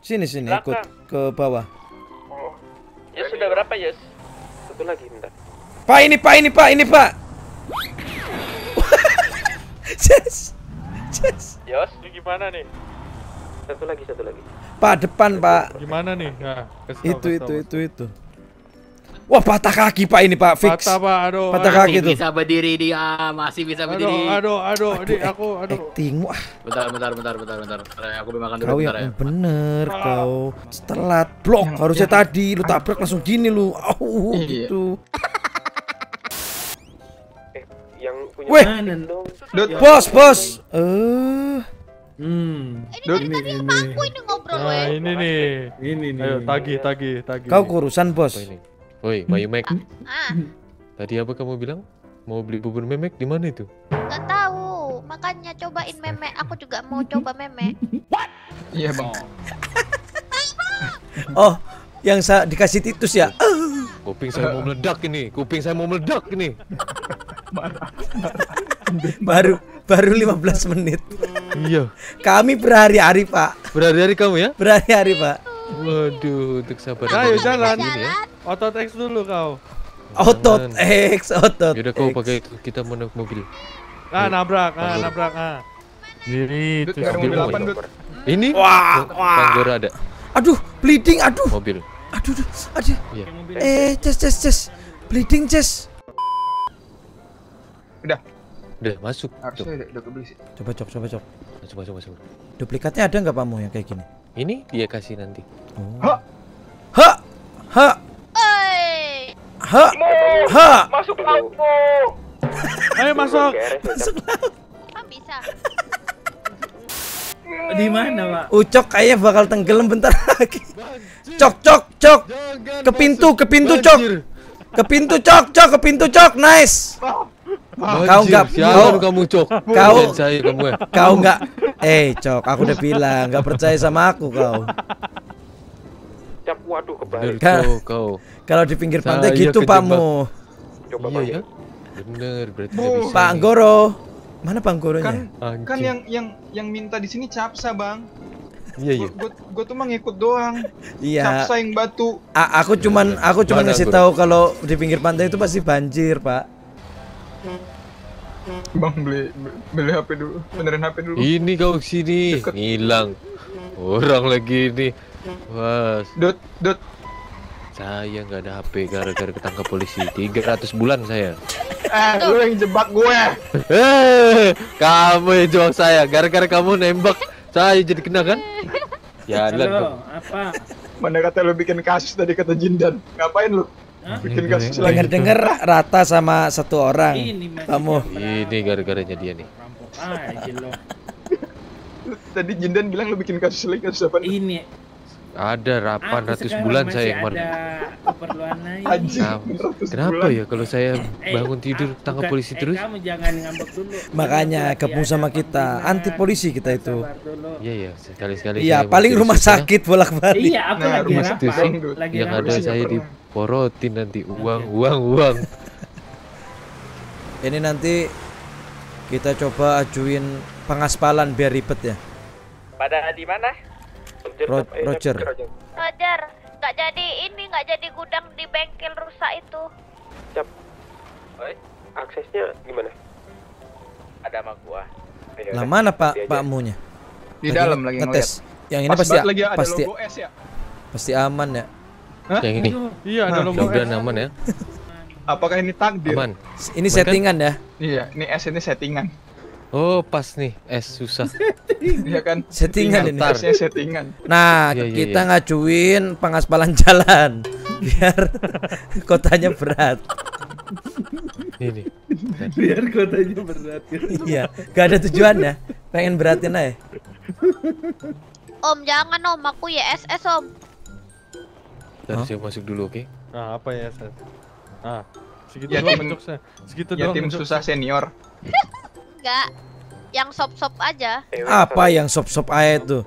Sini ikut Belakang. ke bawah. Oh. Ya sudah berapa, Yes? Satu lagi, bentar. Pak, ini Pak. Yes. Yos, ini gimana nih? Satu lagi. Pak, depan, Pak. Gimana nih? Nah, kasih tahu. Itu. Wah, patah kaki Pak ini, Pak. Fix. Patah, Pak. Aduh. Patah aduh. kaki tuh. Bisa berdiri dia, masih bisa berdiri. Aduh. Ini aku, aduh. Acting. Wah, Bentar. Aku beli makan dulu kau bentar ya. yang bener kau. Telat. Blok. Harusnya tadi lu tabrak langsung gini lu. Iya. Gitu. Yang punya Weh. Dut, Bos. Dut, Tadi sama aku ini ngobrol Nah, weh. ini nih. ini nih. Ayo, tagih. Kau kurusan, Bos. Apa ini? Woi, Bayu Mek. Ah, Tadi apa kamu bilang? Mau beli bubur memek di mana itu? nggak tahu. Makanya cobain meme. Aku juga mau coba meme. Iya, Bang. Oh, yang dikasih Titus ya? Kuping saya mau meledak ini. Baru 15 menit. Iya. Kami berhari-hari, Pak. Berhari-hari kamu ya? Berhari-hari, Pak. Waduh, untuk sabar. Ayo, Kita jalan. Ini ya. Otot X dulu kau. Otot X. Yaudah kau pakai itu, kita mau naik mobil. Nabrak. Dut, nggak ada mobil Mobil 8, Dut. Ini? Wah. Panggora ada. Aduh, bleeding, aduh. Mobil. Aduh. Iya. Ces. Bleeding, Ces. Udah, Udah masuk. Tuh. harusnya udah kebeli sih. Coba, Cok. Masuk. Duplikatnya ada nggak Pamu yang kayak gini? Ini dia kasih nanti. Oh. Hah? Oi. Masuk lampu. Ayo masuk. Kan bisa. Di mana, Pak? Ucok kayaknya bakal tenggelam bentar lagi. Cok. Ke pintu, Cok. Ke pintu, Cok. Nice. Kau nggak, kamu Cok. Kau, saya kamu ya. kau nggak. Cok, aku udah bilang nggak percaya sama aku kau. Cap, waduh, kebalik. Kan- Cok, kau. Kalau di pinggir pantai Saya gitu, kejebak. Pamu. Coba Iya ya. Bener, berarti nggak bisa. Pak nih. Goro, mana Bang Goronya? Kan Anjing. yang minta di sini Capsa, Bang. Iya. Gua tuh mah ngikut doang. Iya. Capsa yang batu. Aku cuman Mana, ngasih Goro? tahu kalau di pinggir pantai itu pasti banjir, Pak. Bang beli HP dulu. Benerin HP dulu. Ini kau sini, Deket. hilang. Orang lagi ini. Wah, Dut. saya nggak ada HP gara-gara ketangkap polisi. 300 bulan saya. Lu yang jebak gue. Kamu yang jawab saya. Gara-gara kamu nembak, saya jadi kena kan? Ya, Halo, apa? Mana kata lu bikin kasus tadi kata Jindan. Ngapain lu? Hah? Bikin kasus lagi. Dengar rata sama satu orang. Ini masih Kamu. Ini gara-garanya dia nih. rampok aja lo. Tadi Jindan bilang lu bikin kasus lagi, kasus apa? Ini Ada aku 800 sekarang bulan masih saya kemarin. ada keperluan lain. Anjing. Nah, 100 kenapa bulan. ya kalau saya bangun tidur tangkap polisi terus? Kamu jangan ngambek dulu. Makanya Lagi gabung ada sama kita, panggilan. anti polisi kita itu. Sabar dulu. Iya, sekali-sekali. Iya, saya paling mau rumah tidur sakit bolak-balik. Iya, aku Nah, lagi rumah rapat. sakit sih. Lagi Yang ada rapat. saya pernah. diporotin nanti uang. Ini nanti kita coba ajuin pengaspalan biar ribet ya. Pada di mana? Roger. Roger, nggak jadi gudang di bengkel rusak itu. Cap. Aksesnya gimana? Ada sama gua. Lah mana Pak Munya? Di dalam lagi ngeliat. ngetes. Yang ini Pas pasti banget lagi ada pasti logo S ya. pasti aman ya. Yang ini. Iya, ada logo Mudah-mudahan S. aman ya. Apakah ini takdir? Aman. Ini Aman kan? settingan ya. Iya, ini S ini settingan. Oh, pas nih. Susah. Iya kan? Settingan ini. S-nya settingan. Nah, Iya, iya, kita ngajuin pengaspalan jalan biar kotanya berat. Ini. Biar kotanya berat. Iya, gak ada tujuan ya. Pengen beratin aja. Om, jangan om, aku YSS om. Ntar saya masuk dulu, oke? Nah, apa ya, Seth? Ah, segitu Ya, doang tim- untuk saya. Segitu Ya doang. tim untuk susah senior. Enggak, yang sop-sop aja. Apa yang sop-sop aja itu?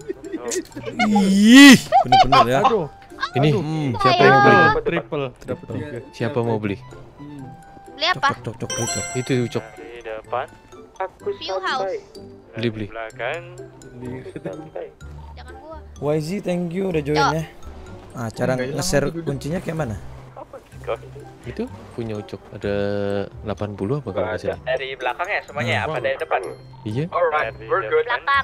Ih, bener-bener ya. Aduh, Ini siapa Ayo. yang mau beli? triple dapat 3. Siapa mau beli? Beli apa? Cok, gitu. Itu Ucok. Di depan. Aku View house. Beli. Belakang. Santai. Jangan gua. YZ thank you udah join ya. Ah, cara nge-share kuncinya kayak mana? Itu punya Ucok ada 80 apa kalau nggak salah. Dari belakang ya semuanya ya? Apa dari depan? Iya. Alright, we're good. Belakang.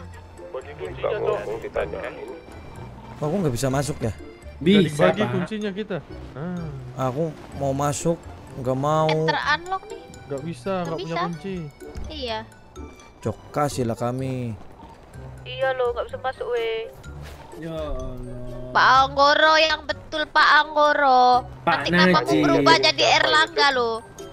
Oh, aku nggak bisa masuk ya? Bisa, Bagi Pak. kuncinya kita. Aku mau masuk, nggak mau. Ter-unlock nih. Nggak bisa, nggak punya bisa. kunci. Iya. Cok, kasihlah kami. Iya lo, nggak bisa masuk weh. Ya Allah. Pak Anggoro yang betul Pak Anggoro. Pak Nanti namamu Najib. berubah jadi Erlangga lo.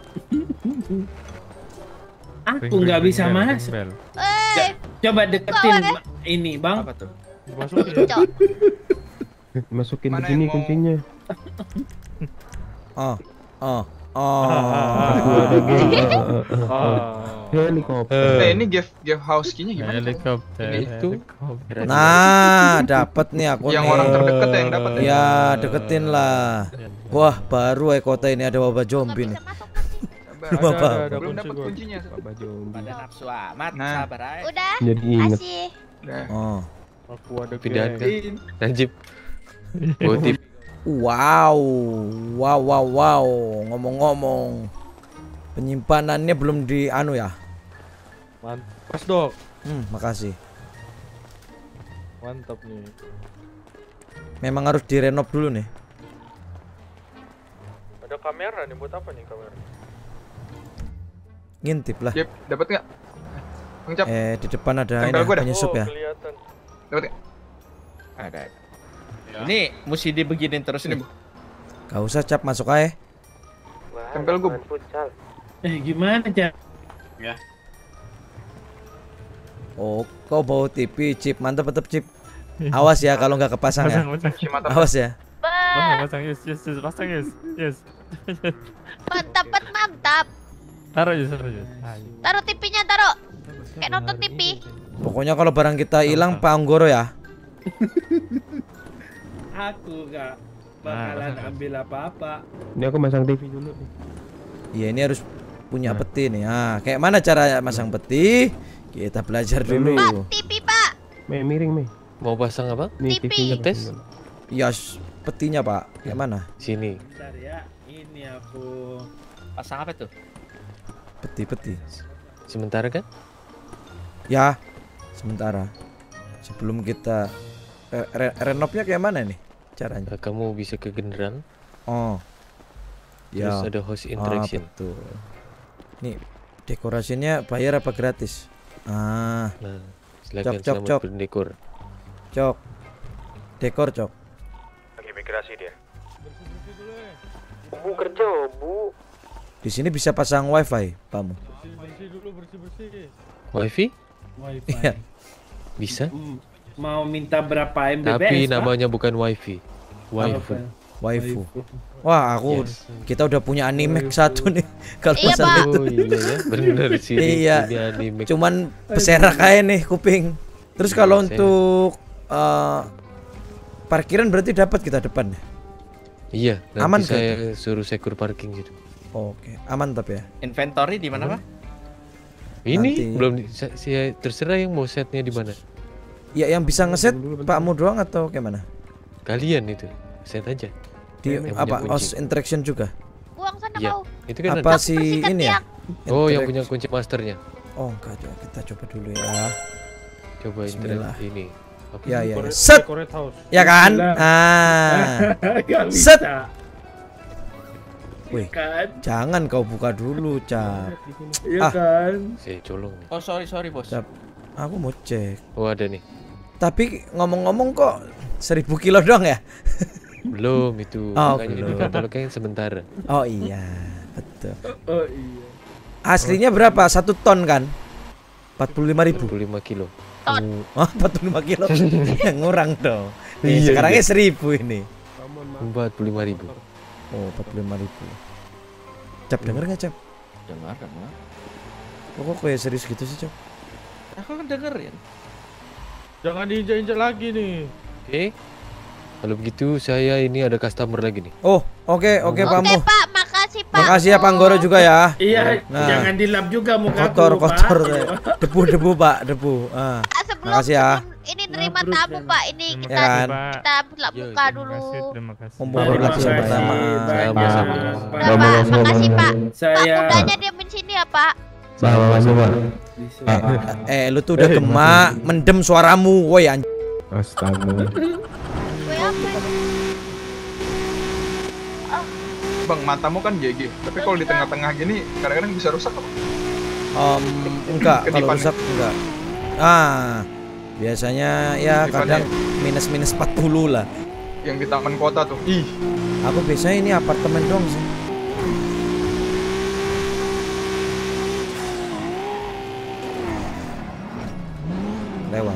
Aku nggak bisa masuk. Bel. Coba deketin Kau, ini, Bang. Apa tuh? Masukin ya. Cok. Masukin Mana ke sini yang mau- kuncinya. Oh. Ah. Helikopter. Ini give house key-nya gimana? Helikopter. Itu. Nah, dapat nih aku Yang nih. orang terdekat ya yang dapat ya. Ya, deketin lah. Wah, baru kota ini ada wabah Nggak zombie nih. bisa masuk. Ada Belum kunci dapat gua. kuncinya. Pada nafsu amat, Nah. sabar aja. Udah. Jadi inget Kasih. Udah. Oh. Aku ada pindahan geng. kan. Najib. Botip. Wow. Wow. Ngomong-ngomong. Penyimpanannya belum di anu ya. Pas dok. Makasih. Mantap nih. Memang harus direnov dulu nih. Ada kamera nih, buat apa nih kamera? Ngintip lah. Jep, dapat nggak? Bang Cap, Di depan ada Tempel ini gua dah. penyusup ya. Kelihatan. dapat nggak? Ada. Ini mesti dibeginin terus nih. Gak usah Cap, masuk aja. Tempel gua. Gimana, Cak? Oh, kau bawa TV chip, mantap Chip. Awas ya kalau nggak kepasang ya. Si mata. Awas ya. Pasang, yes. Mantap, mantap. Taruh aja. Taruh TV-nya, taruh. Kayak nonton TV. Pokoknya kalau barang kita hilang Pak Anggoro ya. Aku nggak bakalan ambil apa-apa. Ini aku masang TV dulu. Iya, ini harus punya peti nih. Nah, kayak mana cara masang peti? Kita belajar dulu. Pak, TV, Pak. Miring, Mau pasang apa? Nih TV. TV-nya tes. Ya, petinya Pak. Kayak mana? Sini. Bentar ya, ini aku. Pasang apa tuh? Peti. Sementara kan? Ya, sementara. Sebelum kita renovnya kayak mana nih caranya? Kamu bisa ke general. Oh. Terus Ya. ada host interaction. Betul. Nih, dekorasinya bayar apa gratis? Ah, Nah, silakan Cok. selamat berdekor. Cok. Dekor, Cok. Bu kerja, Bu. Di sini bisa pasang wifi, Pamu. Bersih dulu, bersih. Wifi? Wifi. Iya. Bisa. Mau minta berapa MBPS? Tapi Pak? namanya bukan wifi. Waifu. Waifu. Wah, aku Yes. kita udah punya anime satu nih. Kalau Iya, pasang Pak. itu. Oh iya ya, bener sih. Iya. Ini anime. Cuman peserak aja nih kuping. Terus kalau Saya- untuk parkiran berarti dapat kita depan ya? Iya, nanti Aman kan saya suruh secure parking gitu. Oke, aman tapi ya. Inventory di mana, Pak? Ini Nanti. belum saya terserah yang mau setnya di mana. Ya yang bisa ngeset Pakmu doang atau kayak mana? Kalian itu set aja. Di Yang punya apa? kunci. Host interaction juga? Buang sana Iya. kau. Itu kan Apa ada. si Bersihkan ini ya? tiang. Oh, yang Interact- punya kunci masternya. Oh enggak, kita coba dulu ya. Coba Bismillah. interact ini. Apa Ya sih? ya. Set. Decorate house. Ya kan? Bismillah. Ah. Gak Set. bisa. Wih, Kan? jangan kau buka dulu, Cap. Iya Ah. kan? Saya colong nih. Oh, sorry, Bos. Cap. Aku mau cek. Oh, ada nih. Tapi ngomong-ngomong kok 1000 kilo doang ya? Belum itu. Oh, Makanya belum. di katalognya sementara. Oh iya, betul. Oh iya. Aslinya berapa? 1 ton kan? 45.000. 25 kilo. Oh, 45 kilo. Ngurang dong. Iya, Sekarangnya iya. 1000 ini. 45.000. Oh, 45.000. Cap, denger nggak Cap? Dengar. Kok kayak serius gitu sih, Cap? Aku kan dengerin. Jangan diinjak-injak lagi nih. Oke. Kalau begitu saya ini ada customer lagi nih. Oh, oke Oke, Pakmu. Pak. Makasih, Pak. Makasih ya Pak Anggoro juga ya. Iya, Nah. jangan dilap juga muka Kotor, Debu, Pak, debu. Ah. Pak, sebelum Makasih ya. sebelum Ini nerima Mabruk, tamu Mas. Pak. Ini Terima kita kasih, Pak. kita buka Terima dulu. Terima kasih. Mumpung Terima baru kasih, pertama. banyak, Sama-sama. Udah Pak, makasih Pak. Pak Saya mudanya diamin sini ya Pak. Lu tuh udah gemak, mendem suaramu, woi anjing. Gue apa ini? Bang, matamu kan GG. Tapi kalau di tengah-tengah gini kadang-kadang bisa rusak apa? Enggak, kalau Kedipan. rusak enggak. Biasanya ya Kedipannya. kadang minus 40 lah. Yang di taman kota tuh. Ih, Aku biasanya ini apartemen dong sih. Lewat.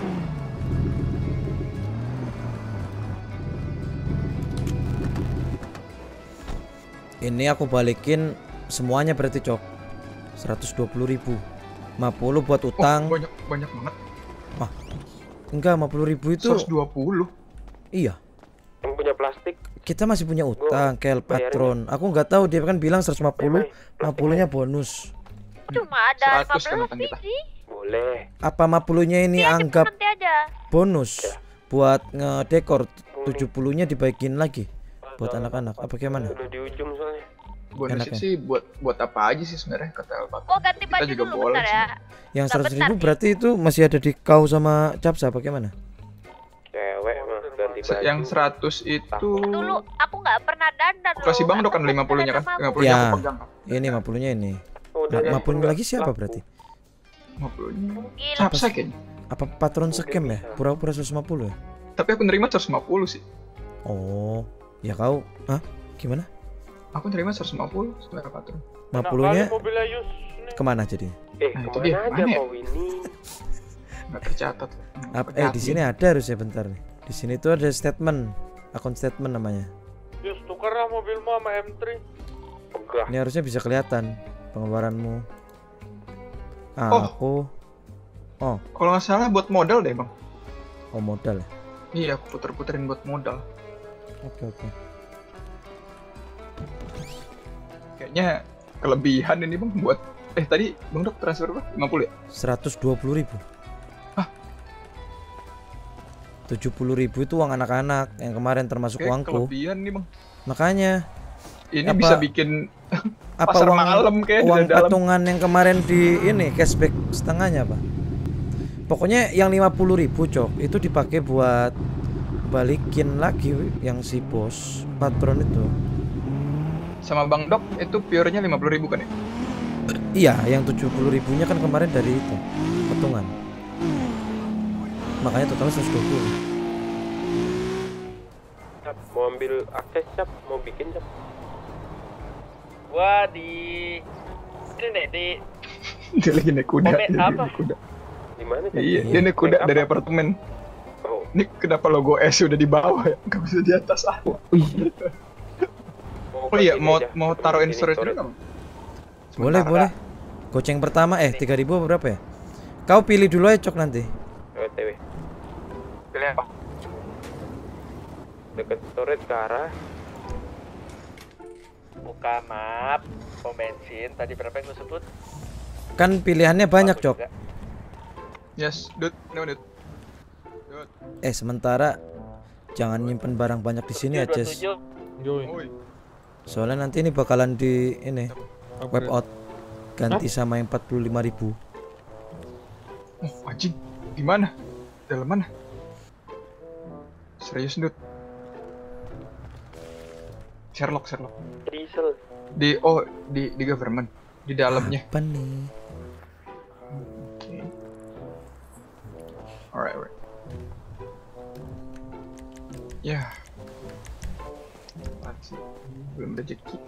Ini aku balikin semuanya berarti cok 120.000. 50 buat utang. banyak banget. Enggak, 50.000 itu 120. iya. Yang punya plastik. Kita masih punya utang Kel Patron. Aku nggak tahu, dia kan bilang 150, 50-nya bonus. Cuma ada 100 kan 15 utang kita. biji. Boleh. Apa 50-nya ini Iya, anggap nanti aja. bonus buat ngedekor, 70-nya dibagiin lagi buat anak-anak. Apa gimana? Udah di ujung soalnya. Bonusnya Enak ya? sih buat apa aja sih sebenarnya kata El Patron. Oh ganti Kita baju juga dulu boleh bentar sih. ya. Yang Bentar, 100.000 nih. berarti itu masih ada di kau sama Capsa apa gimana? Cewek mah ganti baju. Yang 100 itu Dulu aku nggak pernah dandan loh. kasih Bang Nggak Dok kan pernah 50-nya kan? dandan sama 50-nya Ya. aku pegang kan. Ini 50-nya ini. Udah, 50 lagi siapa berarti? 50-nya. aku. Gila. Capsa kayaknya. Apa patron scam ya? Pura-pura 150 ya? Tapi aku nerima 150 sih. Oh, ya kau. Hah? Gimana? Aku nerima 150 sebenarnya Patron. 50-nya mobilnya Yus. kemana jadi? Nah, itu kemana dia. aja Mana ya? kau ini? Nggak tercatat. Di sini ada harusnya, bentar nih. Di sini tuh ada statement, akun statement namanya. Yus, tukarlah mobilmu sama M3. Enggak. Ini harusnya bisa kelihatan pengeluaranmu. Aku Kalau nggak salah buat modal deh Bang. modal ya. Iya, aku puter-puterin buat modal. Oke. Kayaknya kelebihan ini Bang buat tadi Bang Dok transfer berapa? 50 ya? 120.000. Hah? 70.000 itu uang anak-anak yang kemarin termasuk Kayak uangku. kelebihan nih Bang. Makanya Ini Apa- bisa bikin apa pasar uang malam kayak uang di dalam. patungan yang kemarin di ini cashback setengahnya Pak. Pokoknya yang 50.000 cok itu dipakai buat balikin lagi yang si bos patron itu. Sama Bang Dok itu pure-nya 50.000 kan ya? Iya, yang 70.000-nya kan kemarin dari itu patungan. Makanya total 120. Cap, mau ambil akses cap, mau bikin cap. Gua di ini nih di Dia lagi naik kuda. Momen dia lagi apa? naik kuda. Di mana cap? Iya, dia naik kuda Naik dari apa? apartemen. Oh, Ini kenapa logo S udah di bawah ya? Gak bisa di atas aku. Oh iya, mau taruhin storage dulu nggak? Boleh, Sementara. boleh. Goceng pertama 3.000 berapa ya? Kau pilih dulu aja cok nanti. OTW. Pilih apa? Deket storage ke arah. buka map pom bensin tadi berapa yang lu sebut? Kan pilihannya banyak Aku cok. juga. Yes, dude, no dude. Sementara jangan nyimpen barang banyak di sini ya Ces. 27. Yoi. Oi, Soalnya nanti ini bakalan di ini web Upgrade. out ganti sama yang 45.000. oh anjing, gimana? Dalam mana? Serius dude. Sherlock. Diesel. Di government, di dalamnya. Apa nih? Okay. Alright. Ya. Apaan sih? Belum rezeki.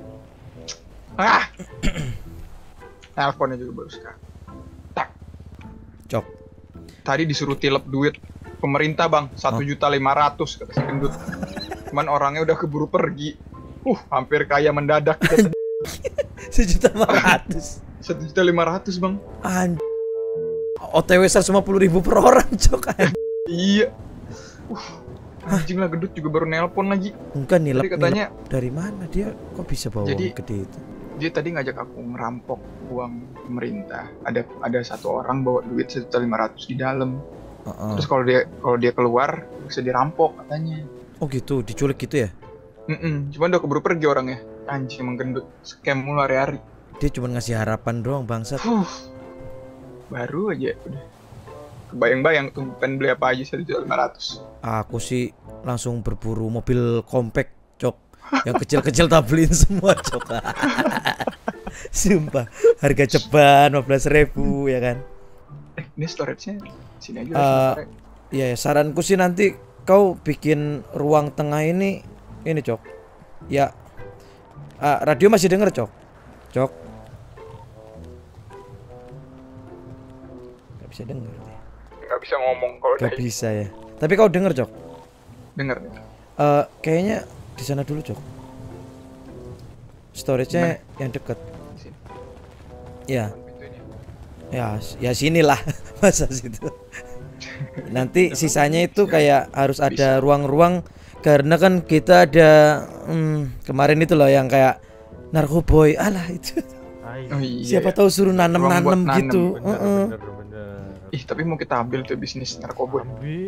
Teleponnya juga baru sekarang. Cok. Tadi disuruh tilep duit pemerintah bang, 1.500.000 kata si gendut. Cuman orangnya udah keburu pergi. Hampir kaya mendadak kita. 1.500.000. 1.500.000 bang. OTW 150.000 per orang cok. Iya. Anjing lah, gendut juga baru nelpon lagi. Enggak nilep, Jadi katanya dari mana dia kok bisa bawa Jadi- uang gede itu? dia tadi ngajak aku ngerampok uang pemerintah. Ada satu orang bawa duit 1.500.000 di dalam. Terus kalau dia keluar bisa dirampok katanya. Oh gitu, diculik gitu ya? Cuman udah keburu pergi orangnya. Anjing emang gendut, scam mulu hari-hari. Dia cuma ngasih harapan doang bangsat. Baru aja udah. Kebayang-bayang tuh pengen beli apa aja 1.500.000. Aku sih langsung berburu mobil compact, Cok. Yang kecil-kecil tak beliin semua, Cok. Sumpah, harga ceban 15.000 ya kan. Ini storage-nya sini aja. Ya, saranku sih nanti kau bikin ruang tengah ini Cok. Ya. Radio masih denger, Cok? Cok. Gak bisa denger. Gak bisa ngomong kalau gak bisa ya. Tapi kau denger, Cok? Denger. Kayaknya di sana dulu, Cok. Storage-nya yang deket. Ya. Ya sinilah. Masa situ. Nanti sisanya itu kayak harus ada ruang-ruang karena kan kita ada kemarin itu loh yang kayak narkoboy itu. Siapa tahu suruh nanem gitu. Bener. Ih, tapi mau kita ambil tuh bisnis narkoba.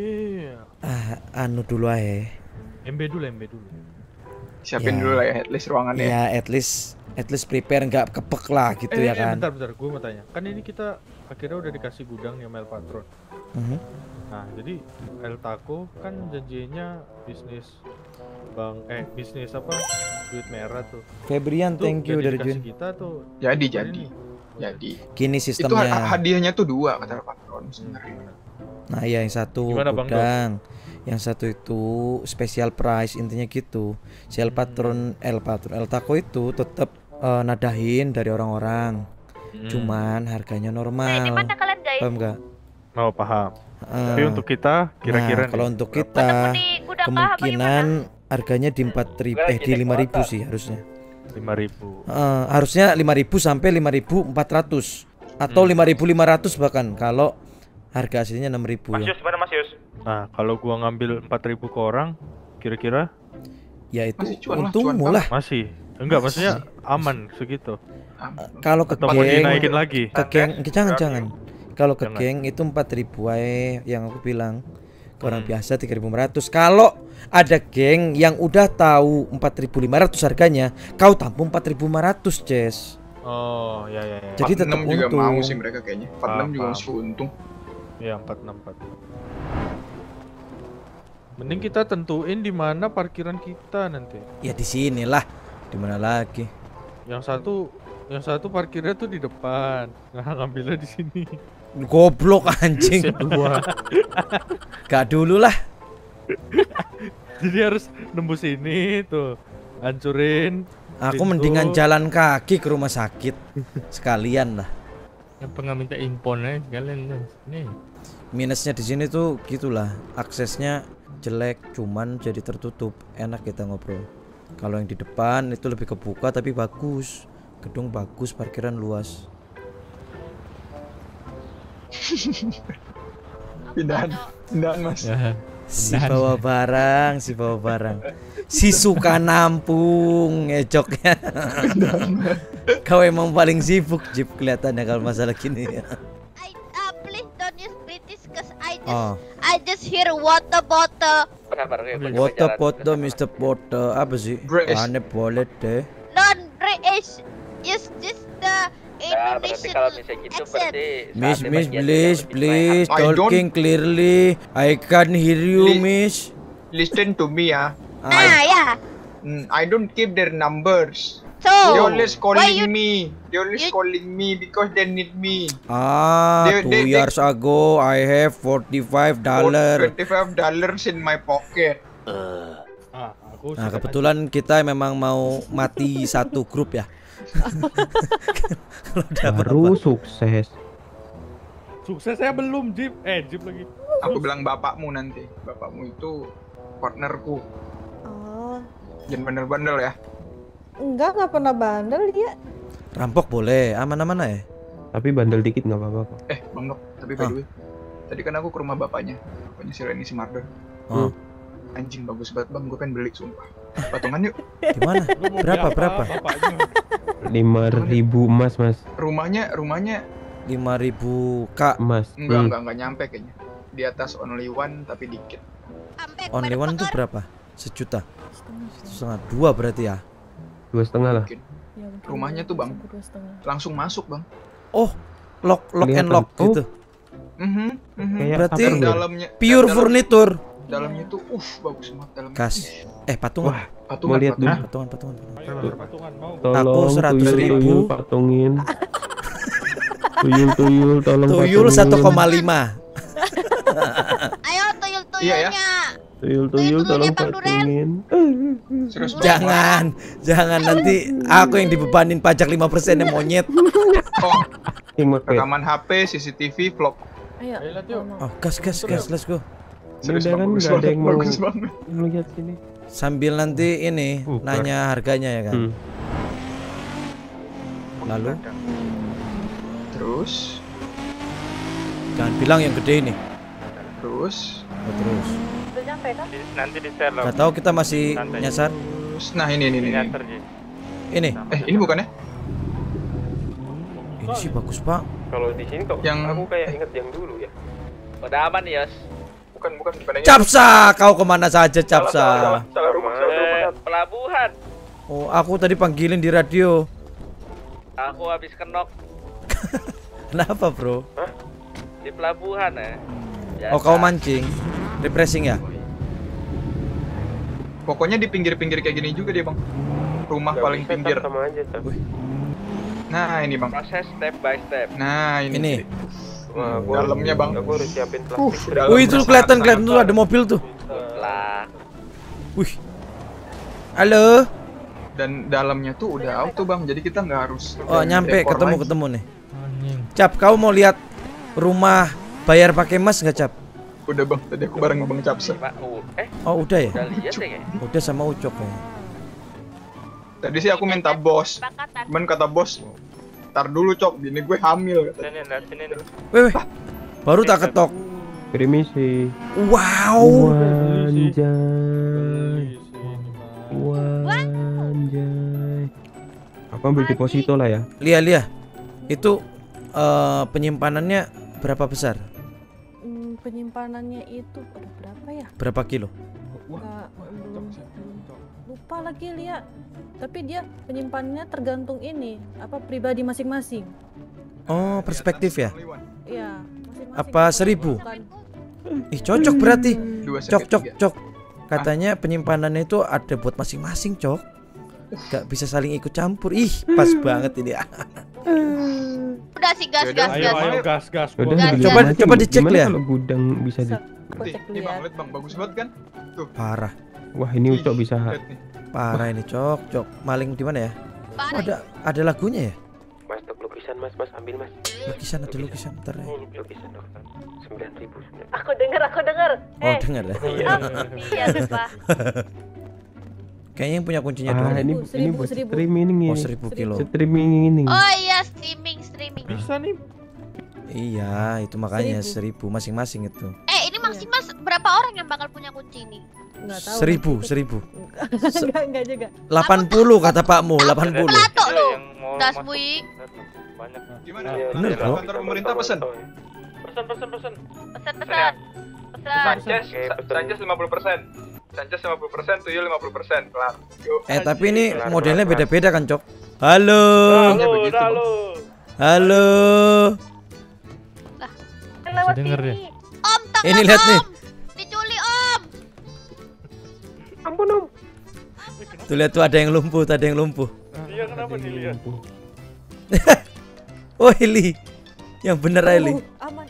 Anu dulu aja. MB dulu. Siapin dulu lah ya, at least ruangannya. Ya, at least prepare nggak kepek lah gitu ya kan. Bentar, gue mau tanya. Kan ini kita akhirnya udah dikasih gudang ya Mel Patron. Nah, jadi El Taco kan janjinya bisnis bisnis apa? Duit merah tuh. Febrian, thank you dari Jun. Kita tuh. Jadi. Gini sistemnya. Itu hadiahnya tuh 2 kata Patron sebenarnya. Nah, ya yang satu gudang, yang satu itu special price intinya gitu. Si El Taco itu tetap nadahin dari orang-orang. Cuman harganya normal. Di mana kalian guys? Paham nggak? Oh, paham. Tapi untuk kita kira-kira kalau untuk kita kemungkinan harganya di 4.000 di 5.000 sih harusnya. 5.000. Harusnya 5.000 sampai 5.400 atau 5.500 bahkan kalau harga aslinya 6.000 ya. Mana Mas Yus? Nah, kalau gua ngambil 4.000 ke orang, kira-kira ya itu untungmu lah. Masih. Enggak, maksudnya aman segitu. Kalau ke geng dinaikin lagi. Ke geng jangan. Kalau ke geng itu 4.000 aja yang aku bilang. Ke orang biasa 3.500. Kalau ada geng yang udah tahu 4.500 harganya, kau tampung 4.500, Ces. Oh, ya. Jadi tetap juga mau sih mereka kayaknya. 46 juga masih untung. Ya, 46. Mending kita tentuin di mana parkiran kita nanti. Ya di sinilah. Di mana lagi? Yang satu parkirnya tuh di depan. Nah, ngambilnya di sini. Goblok anjing. Gak dulu lah. Jadi harus nembus ini tuh. Hancurin. Aku mendingan jalan kaki ke rumah sakit sekalian lah. Yang pengen minta imponnya kalian nih. Minusnya di sini tuh gitulah, aksesnya jelek, cuman jadi tertutup. Enak kita ngobrol. Kalau yang di depan itu lebih kebuka tapi bagus. Gedung bagus, parkiran luas. Pindahan Mas. Si bawa barang. Si suka nampung ngejoknya. Kau emang paling sibuk Jip kelihatannya kalau masalah gini. Please don't use British cause I just hear water bottle. Water bottle, Mr. Bottle. Apa sih? Aneh boleh deh. Non British. Use just the Indonesian accent. Miss, please, talking clearly. I can't hear you, Miss. Listen to me, ya. Yeah. I don't keep their numbers. So, They always calling me because they need me. 2 years ago, I have $45. $45 in my pocket. Nah, kebetulan kita memang mau mati satu grup ya. Baru sukses. Suksesnya belum, Jip. Jip lagi. Aku bilang bapakmu nanti. Bapakmu itu partnerku. Oh. Jangan bandel-bandel ya. Nggak pernah bandel dia. Rampok boleh, aman-aman ya. Tapi bandel dikit nggak apa-apa kok. Bang Nok, tapi by the way, tadi kan aku ke rumah bapaknya si Reni si Mardon. Anjing bagus banget bang, gue pengen beli sumpah. Patungan yuk. Gimana? Berapa? 5.000 emas Mas. Rumahnya 5.000 Kak. Mas. Enggak nyampe kayaknya. di atas only one tapi dikit. Only one itu berapa? 1 juta? 1,5, 2 berarti ya? 2,5 lah. Mungkin. Rumahnya tuh bang, langsung masuk bang. Oh, lock and lock gitu. Berarti dalamnya pure furniture. Dalamnya tuh, bagus banget dalamnya. Kas, patungan. Mau lihat dulu. Patungan. Tolong, aku 100.000. tuyul patungin. Tuyul tolong tuyul 1,5. Ayo tuyul-tuyulnya. Iya ya. Tuyul tolong patungin. Jangan nanti aku yang dibebanin pajak 5% ya monyet. Oh, rekaman HP, CCTV, vlog. Ayo. Oh, gas, let's go. Serius kan nggak ada yang mau ngeliat sini. Sambil nanti ini nanya harganya ya kan. Lalu terus jangan bilang yang gede ini. Terus Udah nyampe kan? Nanti di share lah. Gak tahu kita masih nyasar. Nah ini. Ini. Ini bukannya? Ini sih bagus pak. Kalau di sini kok yang aku kayak inget yang dulu ya. Udah aman Yos. Bukan yang Capsa, kau kemana saja Capsa? Salah rumah. Pelabuhan. Oh, aku tadi panggilin di radio. Aku habis kenok Kenapa bro? di pelabuhan ya. Oh kau mancing, refreshing ya? Pokoknya di pinggir-pinggir kayak gini juga dia bang. Rumah paling pinggir. Sama aja tuh. Nah ini bang. Proses step by step. Nah ini. Wah, dalamnya bang. Aku harus siapin plastik. Wih itu kelihatan tuh ada mobil tuh. Lah. Wih. Halo. Dan dalamnya tuh udah auto bang, jadi kita nggak harus. Oh nyampe ketemu nih. Cap, kau mau lihat rumah bayar pakai mas nggak Cap? Udah bang, tadi aku bareng bang Capsa. Oh udah ya? Udah lihat ya? Udah sama Ucok ya. Tadi sih aku minta bos, cuman kata bos, ntar dulu Cok, bini gue hamil. Sini. Weh, baru tak ketok. Permisi. Wow. Wanjay. Aku ambil deposito lah ya. Lia. Itu penyimpanannya berapa besar? Penyimpanannya itu berapa ya? Berapa kilo? Lupa lagi Lia. Tapi dia penyimpanannya tergantung ini, pribadi masing-masing. Oh, perspektif ya? Iya, Apa 1000? Ih, cocok berarti. Cok. Katanya penyimpanannya itu ada buat masing-masing, Cok. Gak bisa saling ikut campur. Ih, pas banget ini. Udah sih gas. Ayo gas. Coba dicek ya. Kalau gudang bisa di. Ini bang, lihat bang, bagus banget kan? Tuh. Parah. Wah ini Ucok bisa. Parah ini Cok. Maling di mana ya? Oh, ada lagunya ya? Mas, lukisan mas ambil mas. Ada lukisan bentar ya. Lukisan dokter 9.000. Aku dengar. Oh dengar ya? Iya Pak. Kayaknya yang punya kuncinya Ah, dulu. ini buat streaming ini. Oh 1000 kilo. Streaming ini. Oh iya streaming. Bisa nih. Iya, itu makanya 1000 masing-masing itu. Ini maksimal berapa orang yang bakal punya kunci ini? Enggak tahu. 1000. Enggak juga. 80 kata Pakmu, 80. Plato lu. Das Bui. Banyak. Gimana? Bener, bro. Kantor pemerintah pesen. Pesan. Sanchez 50%. Sanchez 50%, tuyul 50%. Kelar. Yuk. Tapi ini modelnya beda-beda kan, Cok? Halo. Halo. Lewat denger sini. deh. Om, tangan Ini lihat nih. Diculik Om. Ampun Om. Tuh lihat tuh ada yang lumpuh. Iya kenapa dilihat? Oh, Eli. Yang bener Eli. Aman.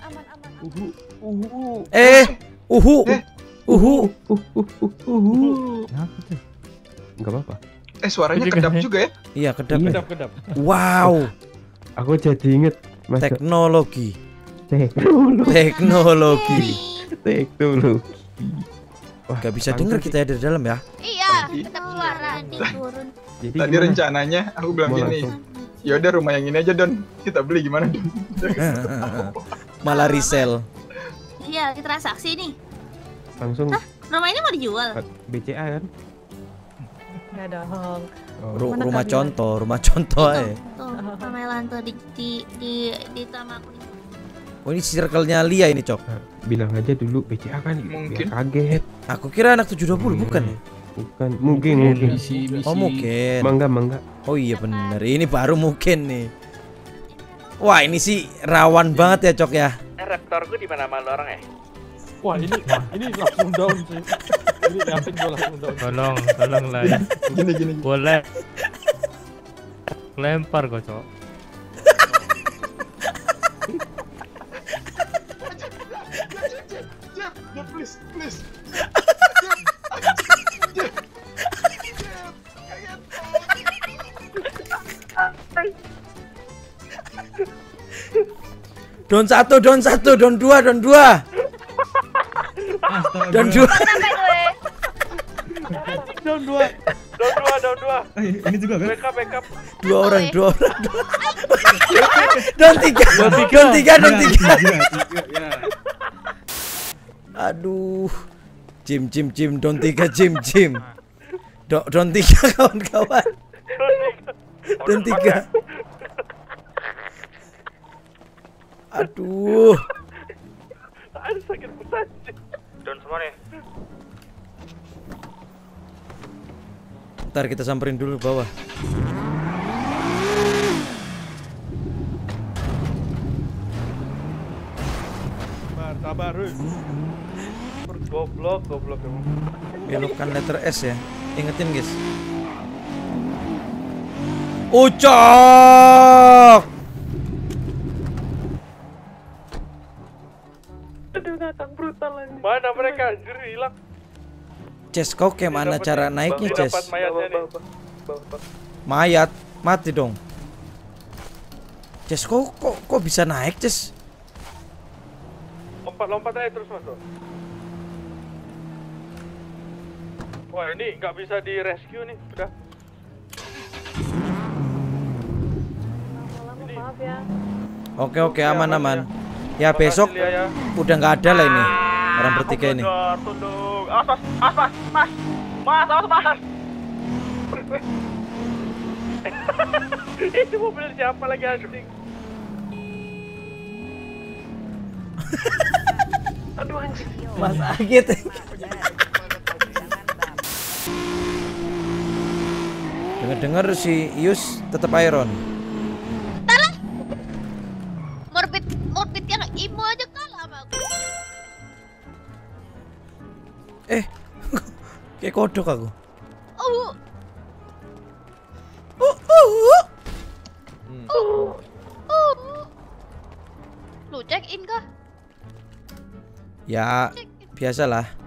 Enggak apa-apa. Suaranya kedap juga ya? Iya, kedap. Kedap. Wow. Aku jadi inget Mas. Teknologi. Wah, gak bisa denger kita ada di dalam ya? Iya, kedap suara. Turun. Jadi Tadi gimana? rencananya aku bilang Mau gini. langsung. Ya udah rumah yang ini aja Don. Kita beli gimana Don? Malah resell. Iya, kita transaksi nih. Langsung Rumah ini mau dijual. BCA kan? Enggak dong. Rumah contoh aja. Tuh, pamelan tuh di tamaku nih. Oh ini circle-nya Lia ini, Cok. Nah, bilang aja dulu BCA kan Mungkin. biar kaget. Aku kira anak 720 bukan ya? Bukan, mungkin. Oh mungkin. Mangga. Oh iya bener, ini baru mungkin nih. Wah ini sih rawan banget ya, Cok ya. Raptorku di mana-mana orang ya? Wah ini langsung down sih. Ini yakin gue langsung down. Tolong lah ya. Gini. Boleh. Lempar kok, Cok. Jep, please. Don 1, Don 2, Don 2. Don 2. Down 2. Ini juga kan? Backup. Dua orang. Don 3. Aduh. Jim, Don 3, Jim. Don 3 kawan-kawan. Don 3. Aduh. Sakit pusat. Don semua nih. Ntar kita samperin dulu ke bawah. Sabar. Goblok emang. Belokan letter S ya. Ingetin guys. Ucok. Aduh datang brutal lagi. Mana mereka anjir hilang. Ces, kau kayak mana cara naiknya, Ces? Dapat mayatnya nih. Mayat, mati dong. Ces, kok bisa naik, Ces? Lompat aja terus masuk. Wah ini nggak bisa di rescue nih, udah. Maaf ya. Oke, aman. Ya besok udah nggak ada lah ini orang bertiga ini. Tunduk. Mas. Itu mobil siapa lagi anjing? Aduh anjing. Mas Agit. Dengar si Ius tetap Iron. Salah. Morbid yang imo aja kalah sama aku. Kayak kodok aku. Lu check in kah? Ya, biasalah.